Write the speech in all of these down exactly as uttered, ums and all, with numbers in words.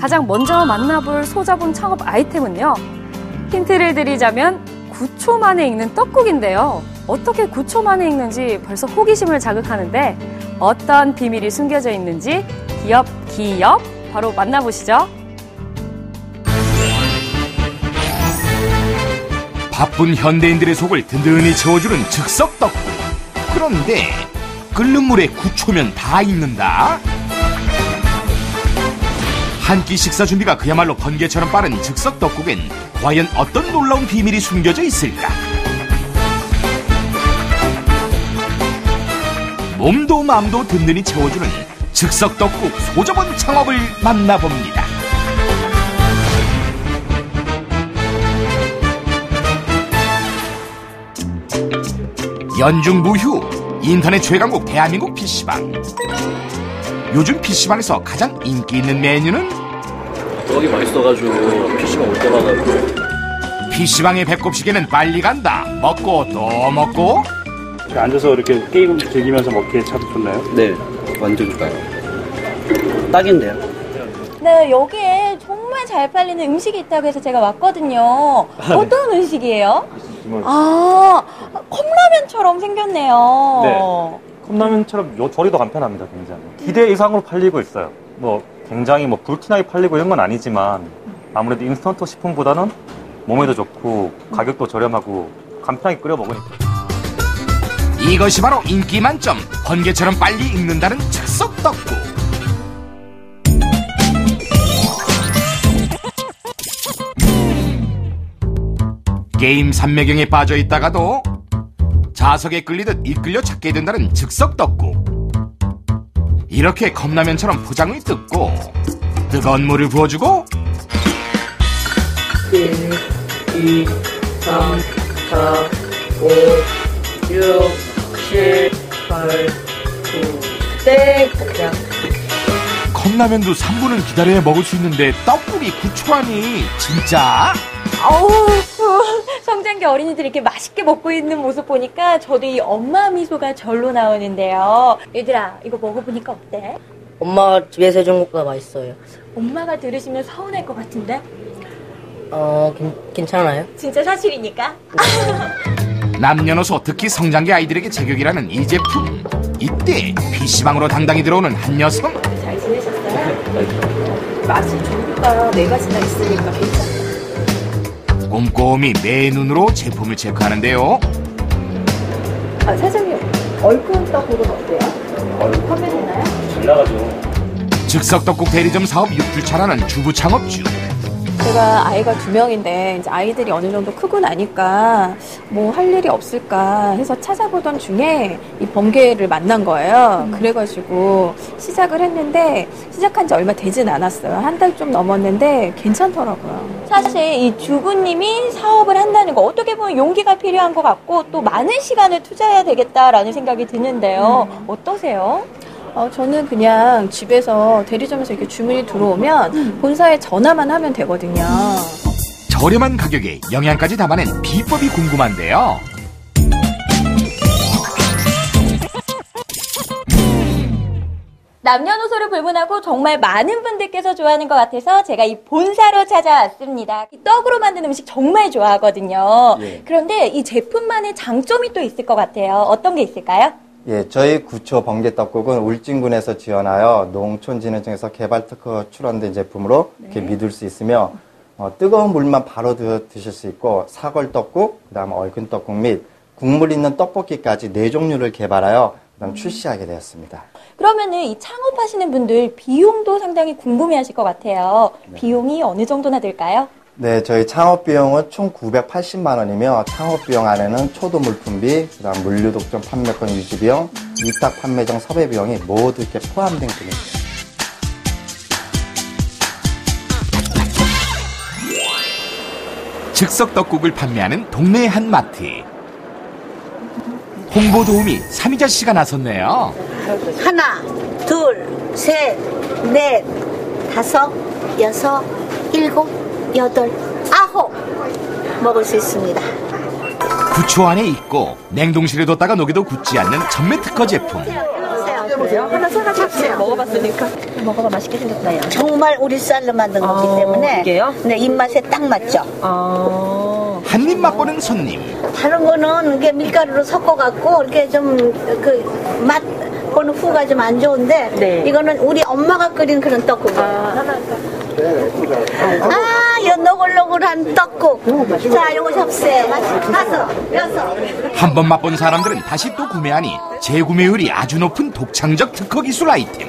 가장 먼저 만나볼 소자본 창업 아이템은요. 힌트를 드리자면 구 초 만에 익는 떡국인데요. 어떻게 구 초 만에 익는지 벌써 호기심을 자극하는데 어떤 비밀이 숨겨져 있는지 기업 기업 바로 만나보시죠. 바쁜 현대인들의 속을 든든히 채워주는 즉석 떡국. 그런데 끓는 물에 구 초면 다 익는다? 한 끼 식사 준비가 그야말로 번개처럼 빠른 즉석 떡국엔 과연 어떤 놀라운 비밀이 숨겨져 있을까? 몸도 마음도 든든히 채워주는 즉석 떡국 소저번 창업을 만나봅니다. 연중무휴 인터넷 최강국 대한민국 피시방. 요즘 피시방에서 가장 인기 있는 메뉴는 떡이 맛있어가지고 피시방 올 때마다. 피시방의 배꼽시계는 빨리 간다. 먹고 또 먹고. 앉아서 이렇게 게임 즐기면서 먹기에 참 좋나요? 네, 완전 좋아요. 딱인데요. 네, 여기에 정말 잘 팔리는 음식이 있다고 해서 제가 왔거든요. 어떤 음식이에요? 아, 컵라면처럼 생겼네요. 네. 컵라면처럼 요 조리도 간편합니다, 굉장히. 기대 이상으로 팔리고 있어요. 뭐 굉장히 뭐 불티나게 팔리고 이런 건 아니지만 아무래도 인스턴트 식품보다는 몸에도 좋고 가격도 저렴하고 간편하게 끓여 먹으니까. 이것이 바로 인기 만점, 번개처럼 빨리 익는다는 즉석 떡국. 게임 삼매경에 빠져 있다가도 자석에 끌리듯 이끌려 찾게 된다는 즉석 떡국. 이렇게 컵라면처럼 포장을 뜯고 뜨거운 물을 부어주고 일, 이, 삼, 사, 오, 육, 칠, 팔, 구, 땡! 그냥. 컵라면도 삼 분은 기다려야 먹을 수 있는데 떡국이 구 초라니 진짜? 어우, 성장기 어린이들이 이렇게 맛있게 먹고 있는 모습 보니까 저도 이 엄마 미소가 절로 나오는데요. 얘들아, 이거 먹어보니까 어때? 엄마가 집에서 해준 것보다 맛있어요. 엄마가 들으시면 서운할 것 같은데? 어, 괜, 괜찮아요? 진짜 사실이니까? 남녀노소 특히 성장기 아이들에게 제격이라는 이 제품. 이때 피시방으로 당당히 들어오는 한 여성. 잘 지내셨어요? 맛이 종류가 네 가지나 있으니까 괜찮아요. 꼼꼼히 매 눈으로 제품을 체크하는데요. 아, 사장님, 얼큰 떡국은 어때요? 얼큰 판매되나요? 잘 나가죠. 즉석 떡국 대리점 사업 육 주차라는 주부 창업주. 제가 아이가 두 명인데 이제 아이들이 어느 정도 크고 나니까 뭐 할 일이 없을까 해서 찾아보던 중에 이 번개를 만난 거예요. 음. 그래가지고 시작을 했는데 시작한 지 얼마 되진 않았어요. 한 달 좀 넘었는데 괜찮더라고요. 사실 이 주부님이 사업을 한다는 거 어떻게 보면 용기가 필요한 것 같고 또 많은 시간을 투자해야 되겠다라는 생각이 드는데요. 음. 어떠세요? 어, 저는 그냥 집에서 대리점에서 이렇게 주문이 들어오면 음. 본사에 전화만 하면 되거든요. 저렴한 가격에 영양까지 담아낸 비법이 궁금한데요. 남녀노소를 불문하고 정말 많은 분들께서 좋아하는 것 같아서 제가 이 본사로 찾아왔습니다. 이 떡으로 만든 음식 정말 좋아하거든요. 예. 그런데 이 제품만의 장점이 또 있을 것 같아요. 어떤 게 있을까요? 예, 저희 구초 번개떡국은 울진군에서 지원하여 농촌진흥청에서 개발 특허 출원된 제품으로 네. 이렇게 믿을 수 있으며 어, 뜨거운 물만 바로 드, 드실 수 있고 사골떡국, 그다음 얼큰 떡국 및 국물 있는 떡볶이까지 네 종류를 개발하여 그다음 출시하게 되었습니다. 그러면은 이 창업하시는 분들 비용도 상당히 궁금해하실 것 같아요. 네. 비용이 어느 정도나 들까요? 네, 저희 창업 비용은 총 구백팔십만 원이며 창업 비용 안에는 초도 물품비, 그다음 물류 독점 판매권 유지 비용, 음. 위탁 판매점 섭외 비용이 모두 이렇게 포함된 금액입니다. 즉석 떡국을 판매하는 동네 한 마트. 홍보 도우미 삼희자 씨가 나섰네요. 하나, 둘, 셋, 넷, 다섯, 여섯, 일곱, 여덟, 아홉 먹을 수 있습니다. 구 초 안에 익고 냉동실에 뒀다가 녹여도 굳지 않는 전매 특허 제품. 그래요? 하나 사가셨어요. 먹어봤으니까. 먹어봐, 맛있게 생겼다, 야. 정말 우리 쌀로 만든 거기 아, 때문에 이게요? 네, 입맛에 딱 맞죠. 아. 한 입 맛보는 손님. 다른 거는 이게 밀가루로 섞어갖고 이렇게 좀 그 맛 보는 후가 좀 안 좋은데 네. 이거는 우리 엄마가 끓인 그런 떡국이에요. 아, 이 노글노글한 떡국. 자, 요거 접세. 다섯, 여섯. 한 번 맛본 사람들은 다시 또 구매하니 재구매율이 아주 높은 독창적 특허 기술 아이템.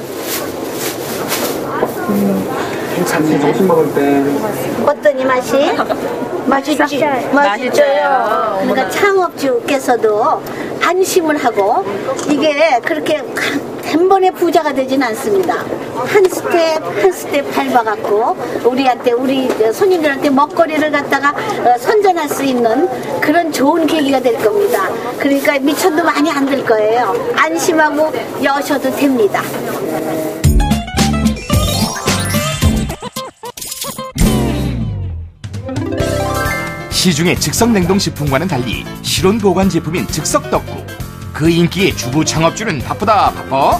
괜찮네. 점심 먹을 때. 어떠니 맛이? 맛있지? 맛있어요. 그러니까 창업주께서도 안심을 하고 이게 그렇게 한 번에 부자가 되진 않습니다. 한 스텝 한 스텝 밟아갖고 우리한테 우리 손님들한테 먹거리를 갖다가 선전할 수 있는 그런 좋은 계기가 될 겁니다. 그러니까 미천도 많이 안 들 거예요. 안심하고 여셔도 됩니다. 시중의 즉석 냉동식품과는 달리 실온 보관 제품인 즉석 떡국. 그 인기에 주부 창업주는 바쁘다 바빠.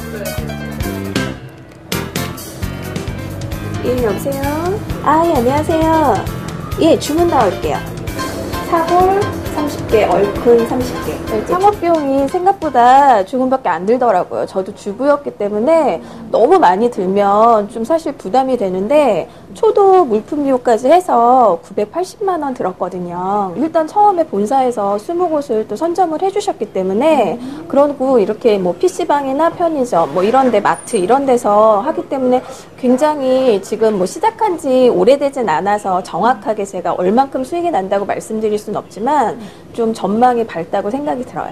예, 여보세요? 아, 예, 안녕하세요. 예, 주문 나올게요. 사골 삼십 개, 얼큰 삼십 개. 네, 창업 비용이 생각보다 조금밖에 안 들더라고요. 저도 주부였기 때문에 너무 많이 들면 좀 사실 부담이 되는데 초도 물품 비용까지 해서 구백팔십만 원 들었거든요. 일단 처음에 본사에서 이십 곳을 또 선점을 해주셨기 때문에 그러고 이렇게 뭐 피시방이나 편의점 뭐 이런데 마트 이런 데서 하기 때문에 굉장히 지금 뭐 시작한 지 오래되진 않아서 정확하게 제가 얼만큼 수익이 난다고 말씀드릴 수는 없지만 좀 전망이 밝다고 생각이 들어요.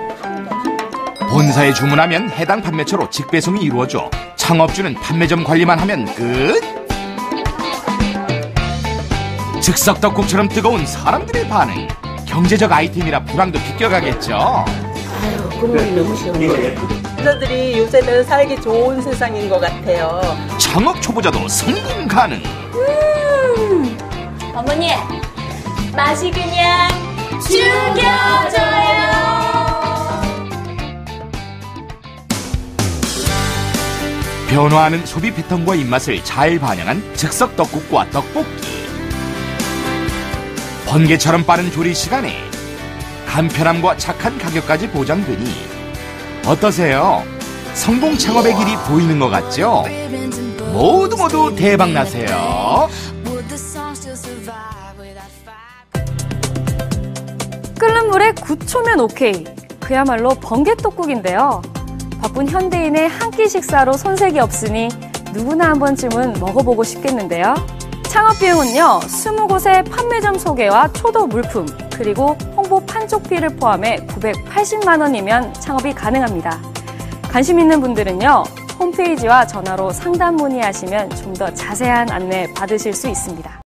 본사에 주문하면 해당 판매처로 직배송이 이루어져 창업주는 판매점 관리만 하면 끝. 즉석 떡국처럼 뜨거운 사람들의 반응. 경제적 아이템이라 불황도 비껴가겠죠. 아유, 국물이 너무 시원해. 여자들이 요새는 살기 좋은 세상인 것 같아요. 창업 초보자도 성공 가능. 음, 어머니, 맛이 그냥 죽여줘요. 변화하는 소비 패턴과 입맛을 잘 반영한 즉석 떡국과 떡볶이. 번개처럼 빠른 조리 시간에 간편함과 착한 가격까지 보장되니 어떠세요? 성공 창업의 길이 보이는 것 같죠? 모두 모두 대박 나세요. 끓는 물에 구 초면 오케이. 그야말로 번개떡국인데요. 바쁜 현대인의 한 끼 식사로 손색이 없으니 누구나 한 번쯤은 먹어보고 싶겠는데요. 창업 비용은요, 이십 곳의 판매점 소개와 초도 물품, 그리고 홍보 판촉비를 포함해 구백팔십만 원이면 창업이 가능합니다. 관심 있는 분들은요, 홈페이지와 전화로 상담 문의하시면 좀 더 자세한 안내 받으실 수 있습니다.